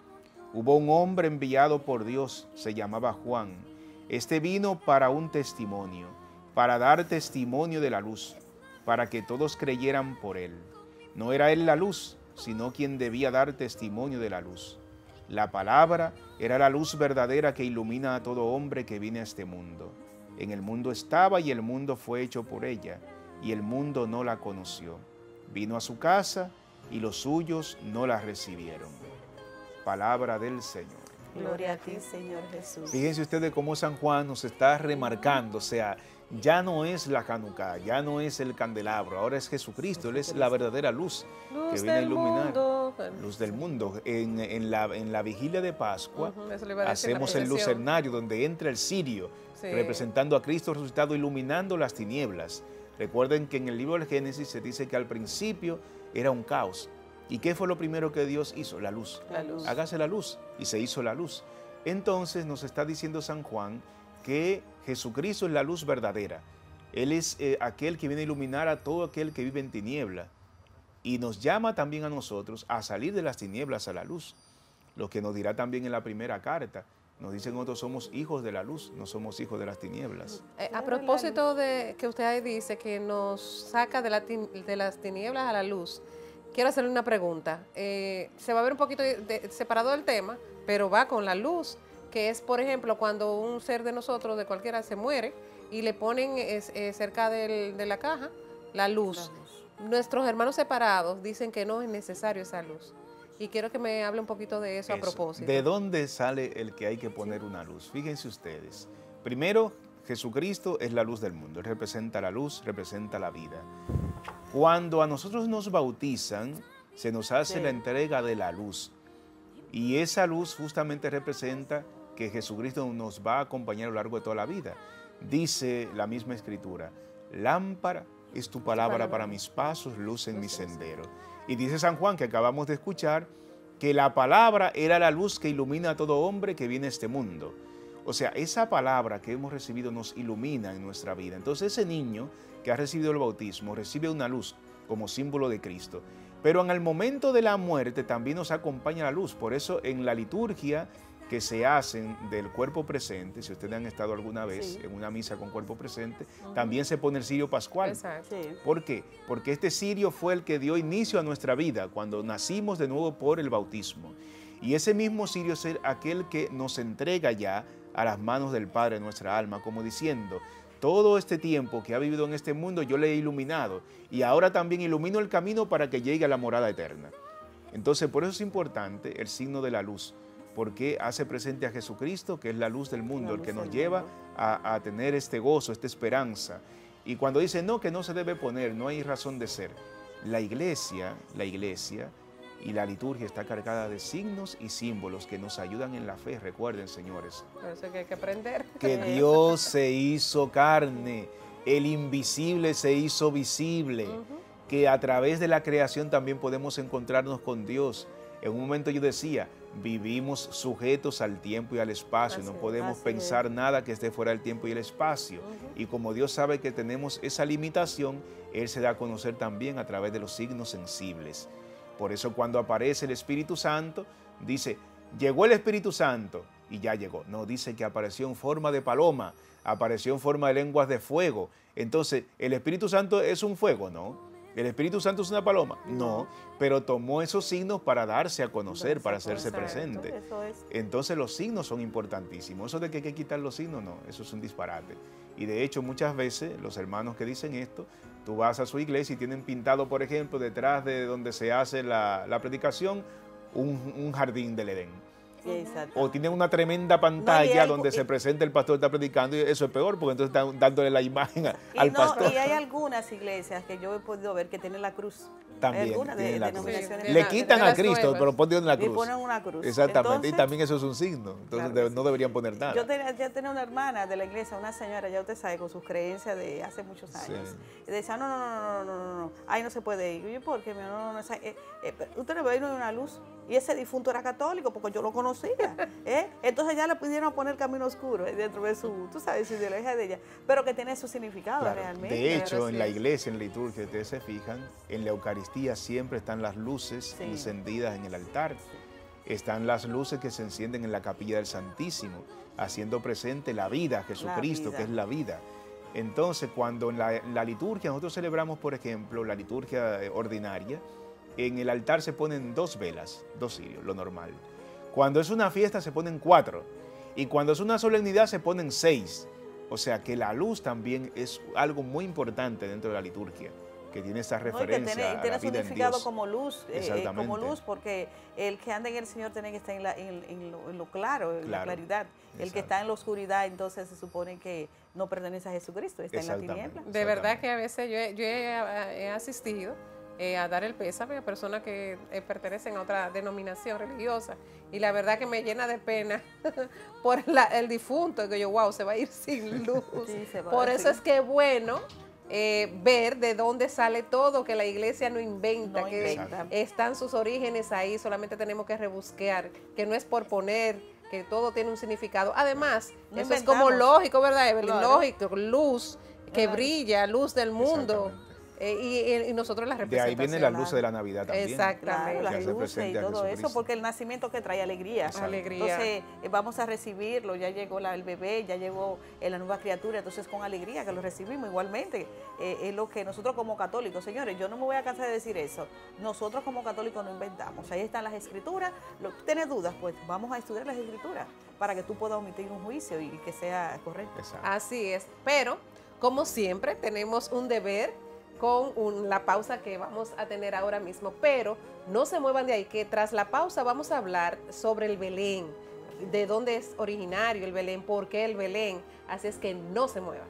S2: Hubo un hombre enviado por Dios, se llamaba Juan. Este vino para un testimonio, para dar testimonio de la luz, para que todos creyeran por él. No era él la luz, sino quien debía dar testimonio de la luz. La palabra era la luz verdadera que ilumina a todo hombre que viene a este mundo. En el mundo estaba y el mundo fue hecho por ella, y el mundo no la conoció. Vino a su casa y los suyos no la recibieron. Palabra del Señor.
S3: Gloria a ti, Señor Jesús.
S2: Fíjense ustedes cómo San Juan nos está remarcando, o sea, ya no es la Hanukkah, ya no es el candelabro, ahora es Jesucristo, Él es la verdadera luz que
S1: Luz
S2: viene a
S1: del
S2: iluminar.
S1: mundo.
S2: Luz del mundo. En, en la, en la vigilia de Pascua
S1: Ujú, eso le iba a decir, la
S2: hacemos el
S1: procesión.
S2: lucernario donde entra el cirio,
S1: Sí.
S2: representando a Cristo resucitado, iluminando las tinieblas. Recuerden que en el libro del Génesis se dice que al principio era un caos. ¿Y qué fue lo primero que Dios hizo? La luz.
S1: La luz.
S2: Hágase la luz. Y se hizo la luz. Entonces nos está diciendo San Juan que Jesucristo es la luz verdadera. Él es eh, aquel que viene a iluminar a todo aquel que vive en tiniebla. Y nos llama también a nosotros a salir de las tinieblas a la luz. Lo que nos dirá también en la primera carta. Nos dicen nosotros somos hijos de la luz, no somos hijos de las tinieblas.
S1: Eh, a propósito de que usted ahí dice que nos saca de, la tin- de las tinieblas a la luz, quiero hacerle una pregunta. Eh, se va a ver un poquito de- de- separado del tema, pero va con la luz, que es, por ejemplo, cuando un ser de nosotros, de cualquiera, se muere y le ponen es- eh, cerca del- de la caja la luz. Nuestros hermanos separados dicen que no es necesario esa luz. Y quiero que me hable un poquito de eso, a
S2: Eso.
S1: propósito.
S2: ¿De dónde sale el que hay que poner una luz? Fíjense ustedes. Primero, Jesucristo es la luz del mundo, Él representa la luz, representa la vida. Cuando a nosotros nos bautizan, se nos hace
S3: Sí.
S2: la entrega de la luz. Y esa luz justamente representa que Jesucristo nos va a acompañar a lo largo de toda la vida. Dice la misma Escritura, lámpara es tu palabra para mis pasos, luz en mi sendero. Y dice San Juan, que acabamos de escuchar, que la palabra era la luz que ilumina a todo hombre que viene a este mundo. O sea, esa palabra que hemos recibido nos ilumina en nuestra vida. Entonces ese niño que ha recibido el bautismo recibe una luz como símbolo de Cristo. Pero en el momento de la muerte también nos acompaña la luz. Por eso en la liturgia que se hacen del cuerpo presente, si ustedes han estado alguna vez
S3: Sí.
S2: en una misa con cuerpo presente, también se pone el cirio pascual.
S1: Exacto.
S3: Sí.
S2: ¿Por qué? Porque este cirio fue el que dio inicio a nuestra vida cuando nacimos de nuevo por el bautismo. Y ese mismo cirio es aquel que nos entrega ya a las manos del Padre nuestra alma, como diciendo, todo este tiempo que ha vivido en este mundo yo le he iluminado y ahora también ilumino el camino para que llegue a la morada eterna. Entonces, por eso es importante el signo de la luz, porque hace presente a Jesucristo, que es la luz del mundo,
S3: La
S2: el que
S3: luz
S2: nos
S3: del
S2: lleva
S3: mundo.
S2: a, a tener este gozo, esta esperanza. Y cuando dice no, que no se debe poner, no hay razón de ser. La iglesia, la iglesia y la liturgia está cargada de signos y símbolos que nos ayudan en la fe. Recuerden, señores,
S1: Por eso es que hay que aprender.
S2: que Dios se hizo carne, el invisible se hizo visible, que a través de la creación también podemos encontrarnos con Dios. En un momento yo decía, vivimos sujetos al tiempo y al espacio,
S1: Así
S2: no
S1: es,
S2: podemos
S3: así
S2: pensar
S3: es.
S2: nada que esté fuera del tiempo y el espacio. Y como Dios sabe que tenemos esa limitación, Él se da a conocer también a través de los signos sensibles. Por eso cuando aparece el Espíritu Santo, dice, llegó el Espíritu Santo y ya llegó. No, dice que apareció en forma de paloma, apareció en forma de lenguas de fuego. Entonces, ¿el Espíritu Santo es un fuego? No. ¿El Espíritu Santo es una paloma? No, pero tomó esos signos para darse a conocer, para hacerse
S1: Exacto.
S2: presente.
S3: Eso es.
S2: Entonces los signos son importantísimos. Eso de que hay que quitar los signos, no, eso es un disparate. Y de hecho muchas veces los hermanos que dicen esto, tú vas a su iglesia y tienen pintado, por ejemplo, detrás de donde se hace la, la predicación, un, un jardín del Edén.
S3: Exacto.
S2: O tienen una tremenda pantalla
S3: No, y hay-
S2: donde
S3: y-
S2: se presenta el pastor está predicando y eso es peor porque entonces están dándole la imagen a-
S3: Y,
S2: al
S3: no,
S2: pastor.
S3: y hay algunas iglesias que yo he podido ver que tienen la cruz.
S2: También
S3: Hay algunas de,
S2: tienen la cruz.
S3: denominaciones.
S1: Sí,
S2: Le
S1: de
S2: quitan
S1: la-
S2: a
S1: de las
S2: Cristo,
S1: nuevas.
S2: pero ponen la
S3: Y
S2: cruz.
S3: ponen una cruz.
S2: Exactamente, y
S3: Entonces,
S2: también eso es un signo. Entonces
S1: Claro
S2: de-
S1: que sí.
S2: no deberían poner nada.
S3: Yo tenía, ya tenía una hermana de la iglesia, una señora, ya usted sabe, con sus creencias de hace muchos años.
S2: Sí.
S3: Y decía, no, no, no, no, no, no, no, no, ahí no se puede ir. Y yo, ¿por qué? No, no, no, esa- eh, eh, pero usted le ve no hay una luz. Y ese difunto era católico, porque yo lo conocía. ¿eh? Entonces ya le pudieron poner camino oscuro eh, dentro de su, tú sabes, su ideología de ella. Pero que tiene su significado
S2: Claro.
S3: realmente.
S2: De hecho,
S1: Claro,
S2: en
S1: así
S2: la
S1: es.
S2: iglesia, en la liturgia, ustedes se fijan, en la Eucaristía siempre están las luces
S3: Sí.
S2: encendidas en el altar. Están las luces que se encienden en la capilla del Santísimo, haciendo presente la vida, Jesucristo,
S3: vida.
S2: que es la vida. Entonces, cuando en la, la liturgia nosotros celebramos, por ejemplo, la liturgia eh, ordinaria, en el altar se ponen dos velas, dos cirios, lo normal. Cuando es una fiesta se ponen cuatro. Y cuando es una solemnidad se ponen seis. O sea que la luz también es algo muy importante dentro de la liturgia, que tiene esa
S3: No, y que
S2: referencia
S3: tiene, y
S2: a
S3: tiene
S2: la
S3: su
S2: vida en
S3: significado
S2: Dios.
S3: como luz, eh, eh,
S2: Exactamente.
S3: como luz, porque el que anda en el Señor tiene que estar en, la- en- en lo, en lo claro, en la
S2: Claro.
S3: claridad. El que
S2: Exacto.
S3: está en la oscuridad, entonces se supone que no pertenece a Jesucristo, está en la
S2: Exactamente.
S3: tiniebla.
S1: De verdad que a veces yo he, yo he, he asistido eh, a dar el pésame a personas que eh, pertenecen a otra denominación religiosa y la verdad que me llena de pena por la- el difunto, que yo, wow, se va a ir sin luz.
S3: Sí, se va,
S1: por eso
S3: sí.
S1: es que es bueno eh, ver de dónde sale todo, que la iglesia no inventa,
S3: No
S1: que
S3: inventa.
S1: están sus orígenes ahí, solamente tenemos que rebuscar, que no es por poner, que todo tiene un significado. Además,
S3: No
S1: eso es como
S3: inventamos.
S1: lógico, ¿verdad, Evelyn?
S3: Claro.
S1: Lógico, luz que
S3: Claro.
S1: brilla, luz del mundo.
S2: Exactamente.
S1: Eh, y, y- y nosotros la
S2: De
S1: representación.
S2: ahí viene la luz de la Navidad también.
S1: Exacto.
S3: Claro,
S1: También.
S3: las
S2: Que hace
S3: luces y
S2: presente a
S3: todo eso,
S2: Jesucristo.
S3: porque el nacimiento que trae alegría.
S2: Exacto.
S1: Alegría.
S3: Entonces eh, vamos a recibirlo, ya llegó la- el bebé, ya llegó eh, la nueva criatura, entonces con alegría que lo recibimos igualmente. Eh, es lo que nosotros como católicos, señores, yo no me voy a cansar de decir eso, nosotros como católicos no inventamos, ahí están las escrituras, lo, tienes dudas, pues vamos a estudiar las escrituras para que tú puedas omitir un juicio y que sea correcto.
S2: Exacto.
S1: Así es. Pero, como siempre, tenemos un deber con un- la pausa que vamos a tener ahora mismo. Pero no se muevan de ahí, que tras la pausa vamos a hablar sobre el Belén. de dónde es originario el Belén, por qué el Belén. Así es que no se muevan.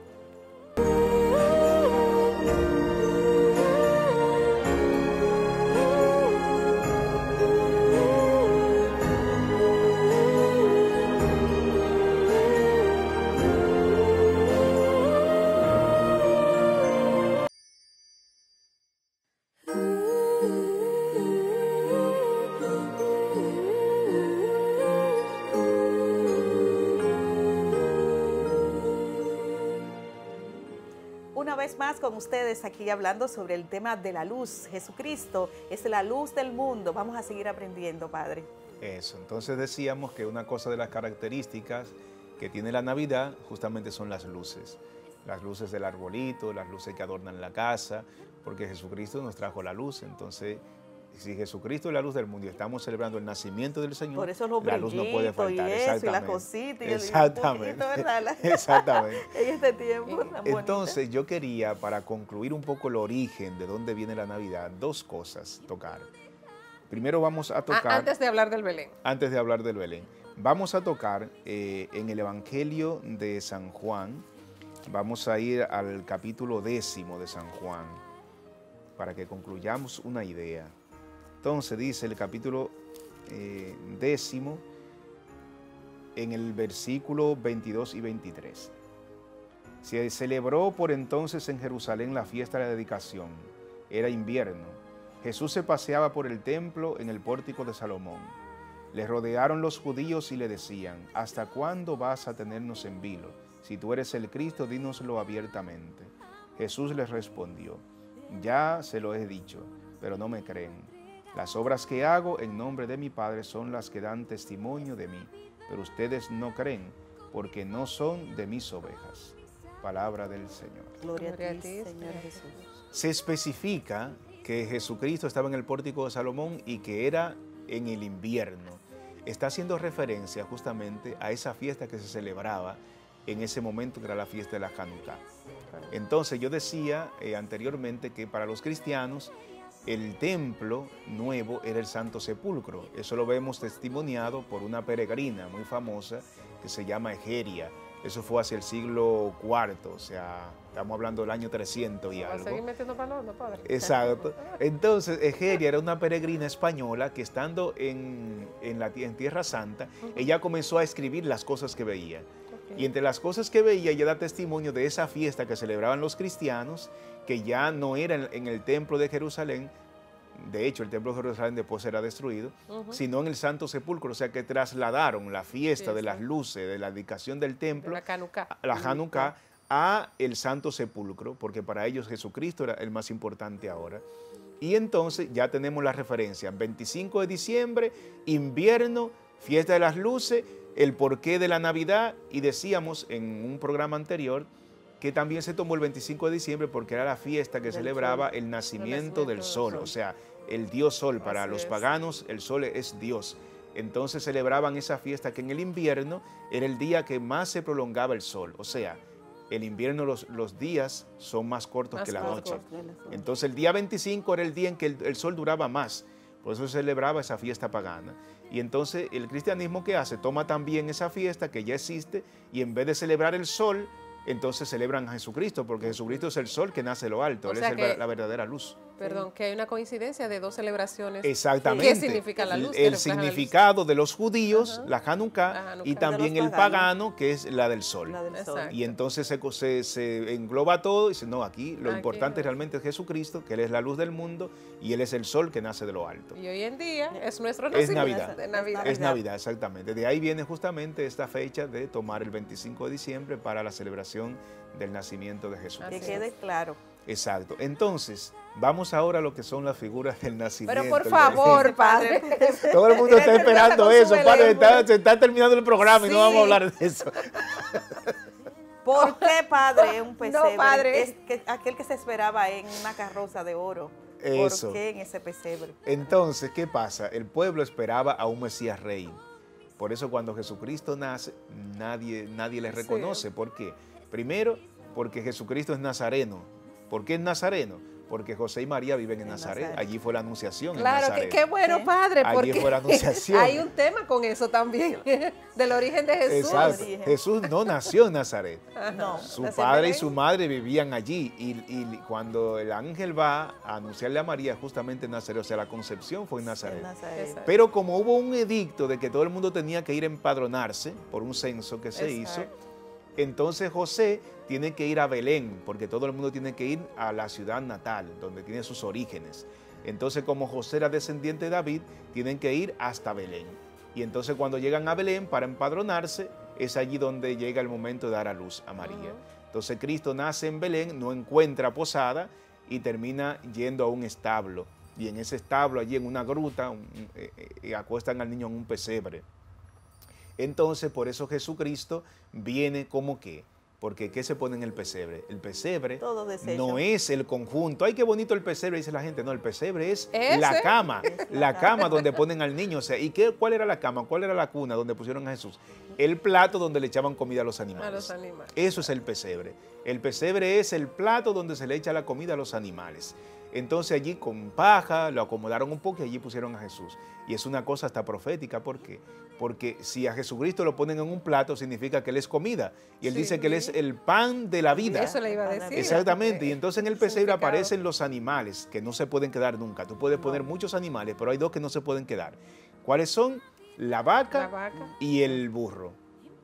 S3: Una vez más con ustedes aquí hablando sobre el tema de la luz. Jesucristo es la luz del mundo. Vamos a seguir aprendiendo, Padre.
S2: Eso, entonces decíamos que una cosa de las características que tiene la Navidad justamente son las luces. Las luces del arbolito, las luces que adornan la casa, porque Jesucristo nos trajo la luz. Entonces, si Jesucristo es la luz del mundo y estamos celebrando el nacimiento del Señor,
S3: por eso los
S2: la luz no puede faltar.
S3: Y eso, y la cosita, y el
S2: Exactamente.
S3: poquito, ¿verdad?
S2: Exactamente.
S3: En este tiempo tan
S2: Entonces,
S3: bonita.
S2: yo quería, para concluir un poco el origen de dónde viene la Navidad, dos cosas tocar. Primero vamos a tocar...
S1: Ah, antes de hablar del Belén.
S2: Antes de hablar del Belén. Vamos a tocar eh, en el Evangelio de San Juan, vamos a ir al capítulo décimo de San Juan, para que concluyamos una idea. Entonces dice el capítulo eh, décimo, en el versículo veintidós y veintitrés. Se celebró por entonces en Jerusalén la fiesta de la dedicación. Era invierno. Jesús se paseaba por el templo en el pórtico de Salomón. Le rodearon los judíos y le decían: ¿hasta cuándo vas a tenernos en vilo? Si tú eres el Cristo, dínoslo abiertamente. Jesús les respondió: ya se lo he dicho, pero no me creen. Las obras que hago en nombre de mi Padre son las que dan testimonio de mí, pero ustedes no creen, porque no son de mis ovejas. Palabra del Señor.
S3: Gloria,
S1: Gloria
S3: a ti,
S1: a ti,
S3: Señor
S1: Señor
S3: Jesús.
S2: Se especifica que Jesucristo estaba en el pórtico de Salomón y que era en el invierno. Está haciendo referencia justamente a esa fiesta que se celebraba en ese momento, que era la fiesta de la Hanukkah. Entonces yo decía eh, anteriormente que para los cristianos el templo nuevo era el Santo Sepulcro. Eso lo vemos testimoniado por una peregrina muy famosa que se llama Egeria. Eso fue hacia el siglo cuarto, o sea, estamos hablando del año trescientos y
S1: ¿Va a
S2: algo.
S1: seguir metiendo palabras, Padre?
S2: Exacto. Entonces, Egeria era una peregrina española que estando en, en, la, en Tierra Santa, uh-huh. ella comenzó a escribir las cosas que veía. Okay. Y entre las cosas que veía, ella da testimonio de esa fiesta que celebraban los cristianos, que ya no era en, en el templo de Jerusalén. De hecho, el templo de Jerusalén después será destruido, uh-huh. sino en el Santo Sepulcro, o sea que trasladaron la fiesta sí, de sí. las luces, de la dedicación del templo,
S1: la Hanukkah,
S2: la Hanukkah a el Santo Sepulcro, porque para ellos Jesucristo era el más importante ahora. Y entonces ya tenemos la referencia, veinticinco de diciembre, invierno, fiesta de las luces, el porqué de la Navidad, y decíamos en un programa anterior que también se tomó el veinticinco de diciembre porque era la fiesta que del celebraba sol. el nacimiento del sol, o sea, el dios sol. Para Así los es. paganos el sol es Dios. Entonces celebraban esa fiesta que en el invierno era el día que más se prolongaba el sol, o sea, el invierno los, los días son más cortos más que la noche. Entonces el día veinticinco era el día en que el, el sol duraba más, por eso se celebraba esa fiesta pagana. Y entonces el cristianismo, ¿qué hace? Toma también esa fiesta que ya existe y en vez de celebrar el sol, entonces celebran a Jesucristo, porque Jesucristo es el sol que nace de lo alto, o Él sea es el, la verdadera luz.
S1: Perdón, que hay una coincidencia de dos celebraciones.
S2: Exactamente.
S1: ¿Qué significa la luz?
S2: El, el significado luz? de los judíos, uh-huh. la, Hanukkah, la Hanukkah, y también el pagano, que es la del sol. La del sol. Y entonces se, se, se engloba todo y dice, no, aquí lo aquí importante no. realmente es Jesucristo, que Él es la luz del mundo y Él es el sol que nace de lo alto.
S1: Y hoy en día es nuestro
S2: nacimiento. Es Navidad.
S1: De Navidad.
S2: Es Navidad, exactamente. De ahí viene justamente esta fecha de tomar el veinticinco de diciembre para la celebración del nacimiento de Jesús.
S3: Que quede claro.
S2: Exacto. Entonces, vamos ahora a lo que son las figuras del nacimiento.
S1: Pero por favor, padre.
S2: Todo el mundo está esperando eso, padre. Está, se está terminando el programa sí. y no vamos a hablar de eso.
S3: ¿Por qué, padre, un pesebre?
S1: No, padre.
S3: Es que, aquel que se esperaba en una carroza de oro.
S2: Eso.
S3: ¿Por qué en ese pesebre?
S2: Entonces, ¿qué pasa? El pueblo esperaba a un Mesías rey. Por eso cuando Jesucristo nace, nadie, nadie le reconoce. Sí. ¿Por qué? Primero, porque Jesucristo es nazareno. ¿Por qué es nazareno? porque José y María viven en, en Nazaret. Nazaret. Allí fue la anunciación.
S1: Claro,
S2: en Nazaret.
S1: Qué, qué bueno, sí. Padre, porque
S2: allí fue la anunciación.
S1: Hay un tema con eso también, del origen de Jesús.
S2: Exacto. Jesús no nació en Nazaret.
S3: No,
S2: su padre y su madre vivían allí. Y, y cuando el ángel va a anunciarle a María, justamente en Nazaret, o sea, la concepción fue en Nazaret. En Nazaret. Pero como hubo un edicto de que todo el mundo tenía que ir a empadronarse por un censo que se Exacto. hizo, entonces José tiene que ir a Belén, porque todo el mundo tiene que ir a la ciudad natal, donde tiene sus orígenes. Entonces, como José era descendiente de David, tienen que ir hasta Belén. Y entonces cuando llegan a Belén para empadronarse, es allí donde llega el momento de dar a luz a María. Uh-huh. Entonces Cristo nace en Belén, no encuentra posada y termina yendo a un establo. Y en ese establo, allí en una gruta, un, eh, eh, acuestan al niño en un pesebre. Entonces, por eso Jesucristo viene como que, porque ¿qué se pone en el pesebre? El pesebre no es el conjunto. ¡Ay, qué bonito el pesebre! Dice la gente. No, el pesebre es ¿Ese? la cama, es la, la cama donde ponen al niño. O sea, ¿y qué, cuál era la cama? ¿Cuál era la cuna donde pusieron a Jesús? El plato donde le echaban comida a los animales.
S1: A los animales.
S2: Eso es el pesebre. El pesebre es el plato donde se le echa la comida a los animales. Entonces allí con paja lo acomodaron un poco y allí pusieron a Jesús. Y es una cosa hasta profética. ¿Por qué? Porque si a Jesucristo lo ponen en un plato, significa que Él es comida. Y Él sí. dice que Él es el pan de la vida.
S1: Eso le iba a decir.
S2: Exactamente. Y entonces en el pesebre aparecen los animales que no se pueden quedar nunca. Tú puedes poner muchos animales, pero hay dos que no se pueden quedar. ¿Cuáles son? La vaca,
S1: la vaca.
S2: y el burro.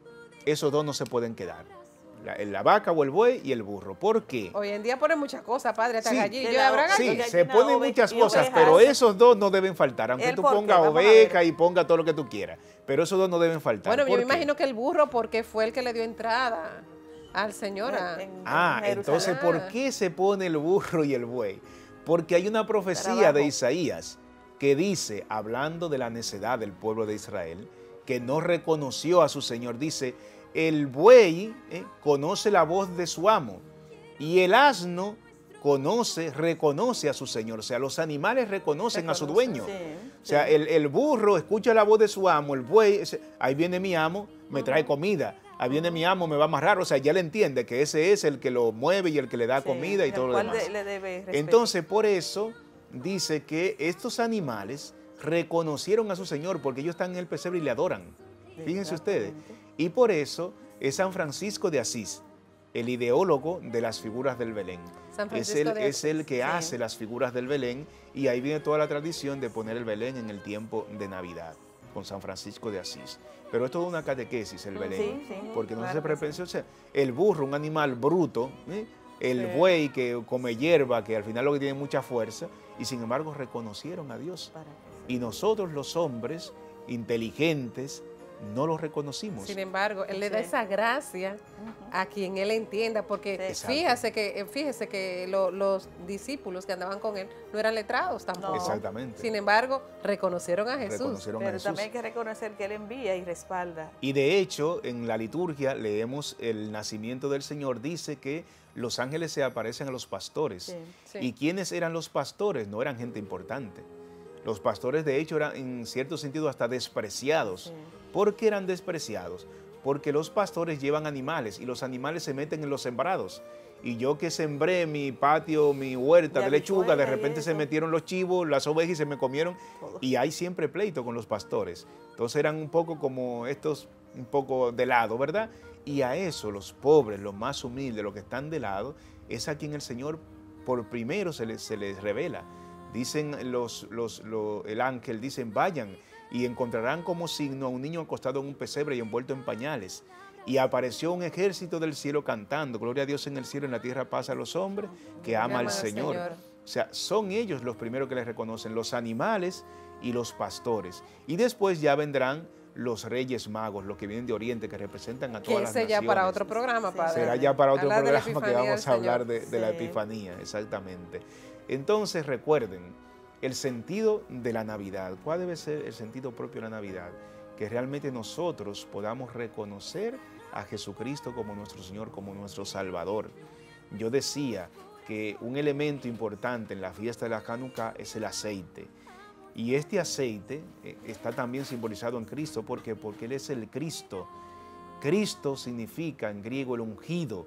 S2: Esos dos no se pueden quedar. La, la vaca o el buey y el burro. ¿Por qué?
S1: Hoy en día ponen muchas cosas, padre, hasta
S2: sí,
S1: gallina. La, ¿habrá
S2: sí,
S1: gallina?
S2: se ponen muchas cosas, pero esos dos no deben faltar. Aunque tú pongas oveja y ponga todo lo que tú quieras. Pero esos dos no deben faltar.
S1: Bueno, yo me imagino que el burro, porque fue el que le dio entrada al Señor. A,
S2: en, ah, en entonces, ¿por qué se pone el burro y el buey? Porque hay una profecía de Isaías que dice, hablando de la necedad del pueblo de Israel, que no reconoció a su Señor, dice, el buey eh, conoce la voz de su amo y el asno conoce, reconoce a su Señor. O sea, los animales reconocen Reconoce, a su dueño. Sí, o sea, sí. el, el burro escucha la voz de su amo, el buey, ese, ahí viene mi amo, me trae comida. Ahí viene mi amo, me va a amarrar. O sea, ya le entiende que ese es el que lo mueve y el que le da sí, comida y todo lo demás. De, le debe Entonces, por eso dice que estos animales reconocieron a su Señor porque ellos están en el pesebre y le adoran. Fíjense ustedes. Y por eso es San Francisco de Asís, el ideólogo de las figuras del Belén. Es el, es el que sí. hace las figuras del Belén y ahí viene toda la tradición de poner el Belén en el tiempo de Navidad, con San Francisco de Asís. Pero es toda una catequesis el Belén, sí, sí, porque no claro se prepensó, o sea, el burro, un animal bruto, ¿eh? el sí. buey que come hierba, que al final lo que tiene mucha fuerza, y sin embargo reconocieron a Dios. Y nosotros los hombres inteligentes, no lo reconocimos.
S1: Sin embargo, Él le da esa gracia uh-huh. a quien Él entienda, porque fíjese que, fíjese que lo, los discípulos que andaban con Él no eran letrados tampoco.
S2: No. Exactamente.
S1: Sin embargo, reconocieron a Jesús.
S2: Reconocieron
S3: Pero
S2: a Jesús.
S3: También hay que reconocer que Él envía y respalda.
S2: Y de hecho, en la liturgia leemos el nacimiento del Señor, dice que los ángeles se aparecen a los pastores. Sí. Sí. ¿Y quiénes eran los pastores? No eran gente importante. Los pastores, de hecho, eran en cierto sentido hasta despreciados. Sí. ¿Por qué eran despreciados? Porque los pastores llevan animales y los animales se meten en los sembrados. Y yo que sembré mi patio, mi huerta de lechuga, de repente se metieron los chivos, las ovejas y se me comieron. Todo. Y hay siempre pleito con los pastores. Entonces eran un poco como estos, un poco de lado, ¿verdad? Y a eso los pobres, los más humildes, los que están de lado, es a quien el Señor por primero se les, se les revela. Dicen los, los, los, el ángel, dicen, vayan y encontrarán como signo a un niño acostado en un pesebre y envuelto en pañales. Y apareció un ejército del cielo cantando, gloria a Dios en el cielo, en la tierra paz a los hombres, que ama al Señor. Señor. O sea, son ellos los primeros que les reconocen, los animales y los pastores. Y después ya vendrán los reyes magos, los que vienen de Oriente, que representan a todas las naciones.
S1: Será ya para otro programa, padre.
S2: Será ya para otro programa que vamos a hablar de, de sí. la Epifanía, exactamente. Entonces recuerden, el sentido de la Navidad, ¿cuál debe ser el sentido propio de la Navidad? Que realmente nosotros podamos reconocer a Jesucristo como nuestro Señor, como nuestro Salvador. Yo decía que un elemento importante en la fiesta de la Hanukkah es el aceite. Y este aceite está también simbolizado en Cristo, ¿por qué? Porque Él es el Cristo. Cristo significa en griego el ungido,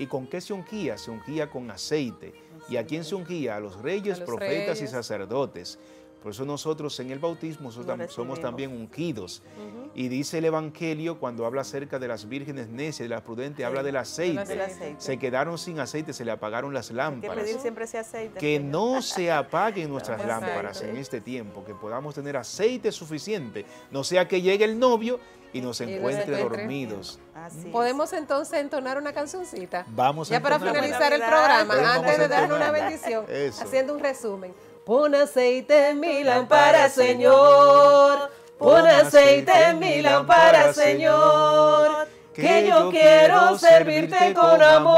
S2: ¿Y con qué se ungía? Se ungía con aceite. ¿Y a quién se ungía? A los reyes,
S1: A los
S2: profetas
S1: reyes.
S2: y sacerdotes. Por eso nosotros en el bautismo somos,
S3: Lo
S2: tam- somos
S3: recibimos.
S2: también ungidos. Y dice el Evangelio, cuando habla acerca de las vírgenes necias, de las prudentes, habla del aceite.
S3: Del aceite.
S2: Se quedaron sin aceite, se le apagaron las
S3: Hay que
S2: lámparas.
S3: pedir siempre ese aceite.
S2: Que
S3: Señor.
S2: no se apaguen nuestras
S3: Exacto.
S2: lámparas en este tiempo, que podamos tener aceite suficiente, no sea que llegue el novio y nos
S1: Y nos
S2: encuentre
S1: encuentre.
S2: dormidos.
S3: Así es.
S1: Podemos entonces entonar una cancioncita.
S2: Vamos a
S1: Ya para
S2: entonar.
S1: finalizar el
S3: Navidad.
S1: programa,
S2: Pues vamos
S1: antes
S2: a
S1: de darle una
S2: entonar.
S1: bendición,
S2: Eso.
S1: haciendo un resumen. Pon aceite en mi lámpara, Señor. Pon aceite en mi lámpara, Señor. Que yo quiero servirte con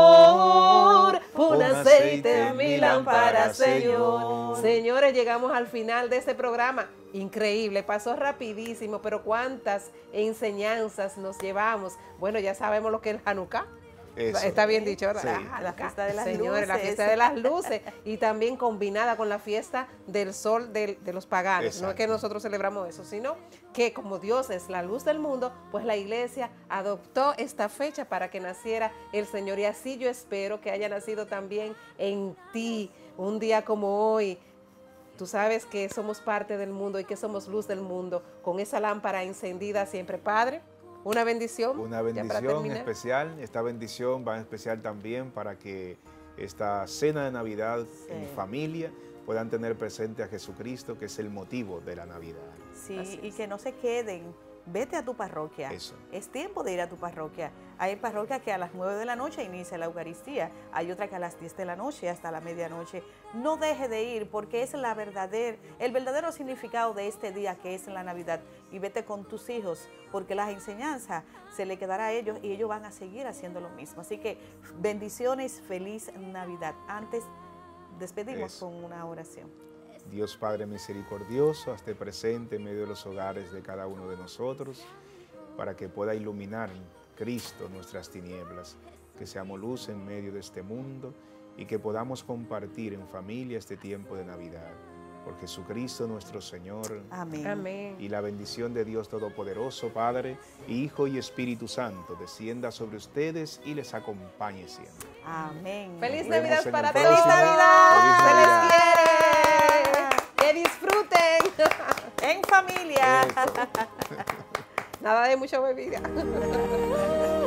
S1: amor. Pon aceite en mi lámpara, Señor. Señores, llegamos al final de este programa. Increíble, pasó rapidísimo, pero cuántas enseñanzas nos llevamos. Bueno, ya sabemos lo que es el Hanukkah.
S2: Eso.
S1: Está bien dicho, ¿verdad?
S2: Sí.
S1: La,
S3: La fiesta de las
S1: Señores, la
S3: luces.
S1: fiesta de las luces y también combinada con la fiesta del sol del- de los paganos. No es que
S2: Exacto.
S1: nosotros celebramos eso, sino que como Dios es la luz del mundo, pues la iglesia adoptó esta fecha para que naciera el Señor. Y así yo espero que haya nacido también en ti un día como hoy. Tú sabes que somos parte del mundo y que somos luz del mundo, con esa lámpara encendida siempre. Padre, una bendición.
S2: Una
S1: ya para
S2: bendición
S1: terminar.
S2: especial. Esta bendición va especial también para que esta cena de Navidad en
S3: Sí.
S2: familia puedan tener presente a Jesucristo, que es el motivo de la Navidad.
S3: Sí,
S1: Así
S3: y
S1: es.
S3: que no se queden. Vete a tu parroquia.
S2: Eso.
S3: Es tiempo de ir a tu parroquia. Hay parroquias que a las nueve de la noche inicia la Eucaristía. Hay otra que a las diez de la noche hasta la medianoche. No deje de ir porque es la verdadera, el verdadero significado de este día que es la Navidad. Y vete con tus hijos porque las enseñanzas se le quedará a ellos y ellos van a seguir haciendo lo mismo. Así que bendiciones, feliz Navidad. Antes despedimos
S2: Eso.
S3: con una oración.
S2: Dios Padre misericordioso, hazte presente en medio de los hogares de cada uno de nosotros, para que pueda iluminar Cristo nuestras tinieblas, que seamos luz en medio de este mundo y que podamos compartir en familia este tiempo de Navidad. Por Jesucristo nuestro Señor.
S3: Amén.
S1: Amén.
S2: Y la bendición de Dios Todopoderoso, Padre, Hijo y Espíritu Santo, descienda sobre ustedes y les acompañe siempre.
S3: Amén.
S1: Feliz
S2: Nos vemos
S1: Navidad
S2: en el
S1: para
S2: próximo.
S1: todos.
S3: ¡Feliz Navidad!
S1: ¡Se
S2: Feliz
S1: les quiere! ¡Que disfruten!
S3: En familia.
S2: Eso.
S1: Nada de mucha bebida.